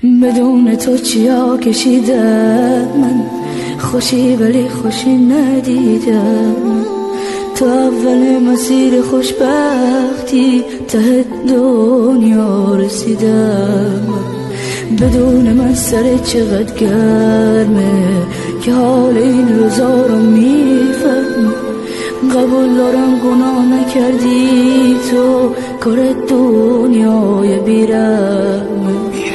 بدون تو چیا کشیدم من، خوشی ولی خوشی ندیدم. تو اول مسیر خوشبختی ته دنیا رسیدم. بدون من سر چقدر گرمه که حال این روزا رو میفهم. قبول دارم گناه نکردی تو، کار دنیای بیرم.